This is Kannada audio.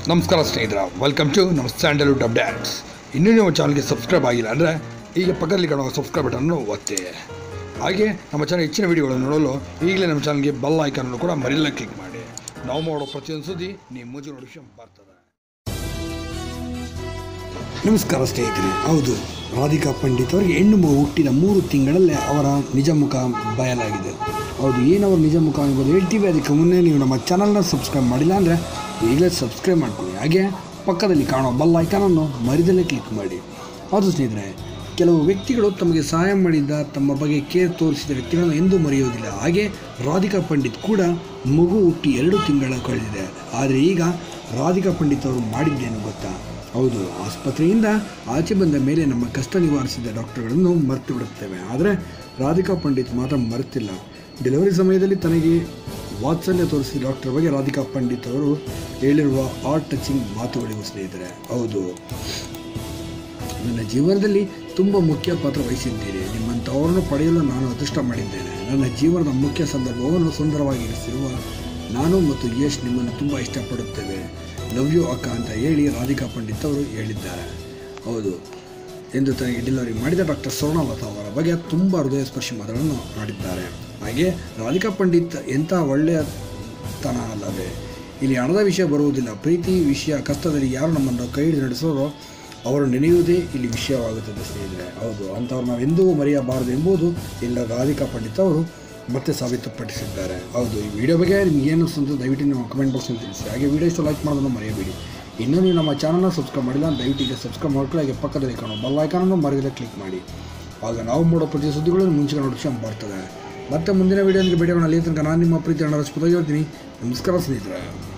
ನಮಸ್ಕಾರ ಸ್ನೇಹಿತರೆ, ವೆಲ್ಕಮ್ ಟು ನಮ್ಮ ಸ್ಯಾಂಡಲ್ವುಡ್ ಅಪ್ಡೇಟ್ಸ್. ಇನ್ನೂ ನೀವು ಚಾನಲ್ಗೆ ಸಬ್ಸ್ಕ್ರೈಬ್ ಆಗಿಲ್ಲ ಅಂದರೆ ಈಗ ಪಕ್ಕದಲ್ಲಿ ಕಾಣುವ ಸಬ್ಸ್ಕ್ರೈಬ್ ಬಟನ್ನು ಒತ್ತಿ. ಹಾಗೆ ನಮ್ಮ ಚಾನಲ್ ಹೆಚ್ಚಿನ ವೀಡಿಯೋಗಳನ್ನು ನೋಡಲು ಈಗಲೇ ನಮ್ಮ ಚಾನಲ್ಗೆ ಬೆಲ್ ಐಕಾನನ್ನು ಕೂಡ ಮರಿಲ್ಲ ಕ್ಲಿಕ್ ಮಾಡಿ. ನಾವು ಮಾಡೋ ಪ್ರತಿಯೊಂದು ಸುದ್ದಿ ನಿಮ್ಮ ಮುಂಚೆ ನೋಟಿಫಿಕೇಶನ್ ಬರ್ತದೆ. ನಮಸ್ಕಾರ ಸ್ನೇಹಿತರೆ. ಹೌದು, ರಾಧಿಕಾ ಪಂಡಿತ್ ಅವರಿಗೆ ಹೆಣ್ಣು ಮಗು ಹುಟ್ಟಿದ 3 ತಿಂಗಳಲ್ಲೇ ಅವರ ನಿಜ ಮುಖ ಬಯಲಾಗಿದೆ. ಹೌದು, ಏನವರ ನಿಜ ಮುಖ ಎಂಬುದು ಹೇಳ್ತೀವಿ. ಅದಕ್ಕೆ ಮುನ್ನೆ ನೀವು ನಮ್ಮ ಚಾನಲ್ನ ಸಬ್ಸ್ಕ್ರೈಬ್ ಮಾಡಿಲ್ಲ ಅಂದರೆ ಈಗಲೇ ಸಬ್ಸ್ಕ್ರೈಬ್ ಮಾಡ್ಕೊಳ್ಳಿ. ಹಾಗೆ ಪಕ್ಕದಲ್ಲಿ ಕಾಣೋ ಬೆಲ್ ಐಕಾನನ್ನು ಮರಿದಲ್ಲೇ ಕ್ಲಿಕ್ ಮಾಡಿ. ಹೌದು ಸ್ನೇಹಿತರೆ, ಕೆಲವು ವ್ಯಕ್ತಿಗಳು ತಮಗೆ ಸಹಾಯ ಮಾಡಿದ, ತಮ್ಮ ಬಗ್ಗೆ ಕೇರ್ ತೋರಿಸಿದ ವ್ಯಕ್ತಿಗಳನ್ನು ಎಂದೂ ಮರೆಯೋದಿಲ್ಲ. ಹಾಗೆ ರಾಧಿಕಾ ಪಂಡಿತ್ ಕೂಡ ಮಗು ಹುಟ್ಟಿ 2 ತಿಂಗಳ ಕಳೆದಿದೆ. ಆದರೆ ಈಗ ರಾಧಿಕಾ ಪಂಡಿತ್ ಅವರು ಮಾಡಿದ್ದೇನು ಗೊತ್ತಾ? ಹೌದು, ಆಸ್ಪತ್ರೆಯಿಂದ ಆಚೆ ಬಂದ ಮೇಲೆ ನಮ್ಮ ಕಷ್ಟ ನಿವಾರಿಸಿದ ಡಾಕ್ಟರ್ಗಳನ್ನು ಮರೆತು ಬಿಡುತ್ತೇವೆ. ಆದರೆ ರಾಧಿಕಾ ಪಂಡಿತ್ ಮಾತ್ರ ಮರೆತಿಲ್ಲ. ಡೆಲಿವರಿ ಸಮಯದಲ್ಲಿ ತನಗೆ ವಾತ್ಸಲ್ಯ ತೋರಿಸಿದ ಡಾಕ್ಟರ್ ಬಗ್ಗೆ ರಾಧಿಕಾ ಪಂಡಿತ್ ಅವರು ಹೇಳಿರುವ ಹಾರ್ಟ್ ಟಚಿಂಗ್ ಮಾತುಗಳಿಗೂ ಸ್ನೇಹಿತರೆ. ಹೌದು, ನನ್ನ ಜೀವನದಲ್ಲಿ ತುಂಬ ಮುಖ್ಯ ಪಾತ್ರ ವಹಿಸಿದ್ದೀರಿ. ನಿಮ್ಮಂಥವರನ್ನು ಪಡೆಯಲು ನಾನು ಅದೃಷ್ಟ ಮಾಡಿದ್ದೇನೆ. ನನ್ನ ಜೀವನದ ಮುಖ್ಯ ಸಂದರ್ಭವನ್ನು ಸುಂದರವಾಗಿರಿಸಿರುವ ನಾನು ಮತ್ತು ಯಶ್ ನಿಮ್ಮನ್ನು ತುಂಬ ಇಷ್ಟಪಡುತ್ತೇವೆ. ಲವ್ ಯು ಅಕ್ಕ ಅಂತ ಹೇಳಿ ರಾಧಿಕಾ ಪಂಡಿತ್ ಅವರು ಹೇಳಿದ್ದಾರೆ. ಹೌದು, ಎಂದು ತನಗೆ ಡೆಲಿವರಿ ಮಾಡಿದ ಡಾಕ್ಟರ್ ಸ್ವರ್ಣಲತಾ ಅವರ ಬಗ್ಗೆ ತುಂಬ ಹೃದಯಸ್ಪರ್ಶಿ ಮಾತುಗಳನ್ನು ಮಾಡಿದ್ದಾರೆ. ಹಾಗೆ ರಾಧಿಕಾ ಪಂಡಿತ್ ಎಂಥ ಒಳ್ಳೆಯತನ ಅಲ್ಲವೇ? ಇಲ್ಲಿ ಹಣದ ವಿಷಯ ಬರುವುದಿಲ್ಲ. ಪ್ರೀತಿ ವಿಷಯ, ಕಷ್ಟದಲ್ಲಿ ಯಾರು ನಮ್ಮನ್ನು ಕೈ ಹಿಡಿದು ನಡೆಸೋರೋ ಅವರು ನೆನೆಯುವುದೇ ಇಲ್ಲಿ ವಿಷಯವಾಗುತ್ತದೆ ಸ್ನೇಹಿತರೆ. ಹೌದು, ಅಂಥವ್ರು ನಾವೆಂದೂ ಮರೆಯಬಾರದು ಎಂಬುದು ಇಲ್ಲ ರಾಧಿಕಾ ಪಂಡಿತ್ ಅವರು ಮತ್ತೆ ಸಾಬೀತುಪಡಿಸಿದ್ದಾರೆ. ಹೌದು, ಈ ವಿಡಿಯೋ ಬಗ್ಗೆ ನಿಮ್ಗೆ ಏನು ಅನಿಸುತ್ತೆ ದಯವಿಟ್ಟು ನಿಮ್ಮ ಕಮೆಂಟ್ ಬಾಕ್ಸಲ್ಲಿ ತಿಳಿಸಿ. ಹಾಗೆ ವಿಡಿಯೋ ಇಷ್ಟ ಲೈಕ್ ಮಾಡೋದನ್ನು ಮರೆಯಬೇಡಿ. ಇನ್ನೂ ನೀವು ನಮ್ಮ ಚಾನಲ್ನ ಸಬ್ಸ್ಕ್ರೈಬ್ ಮಾಡಿಲ್ಲ ದಯವಿಟ್ಟು ಈಗ ಸಬ್ಸ್ಕ್ರೈಬ್ ಮಾಡ್ಕೊಳ್ಳಿ. ಹಾಗೆ ಪಕ್ಕದಲ್ಲಿ ಕಾಣೋ ಬೆಲ್ ಐಕಾನನ್ನು ಮರೆಯದೆ ಕ್ಲಿಕ್ ಮಾಡಿ. ಆಗ ನಾವು ಮಾಡೋ ಪ್ರತಿ ಸುದ್ದಿಗಳನ್ನು ಮುಂಚೆ ನೋಟಿಫಿಕೇಶನ್ ಬರ್ತದೆ. ಮತ್ತೆ ಮುಂದಿನ ವಿಡಿಯೋನಿಗೆ ಭೇಟಿಯಾಗೋಣ. ಅಲ್ಲಿ ತನಕ ನಾನು ನಿಮ್ಮ ಪ್ರೀತಿ ಅಣ್ಣ ರಾಜಪುತ ಹೇಳ್ತೀನಿ. ನಮಸ್ಕಾರ ಸ್ನೇಹಿತರೆ.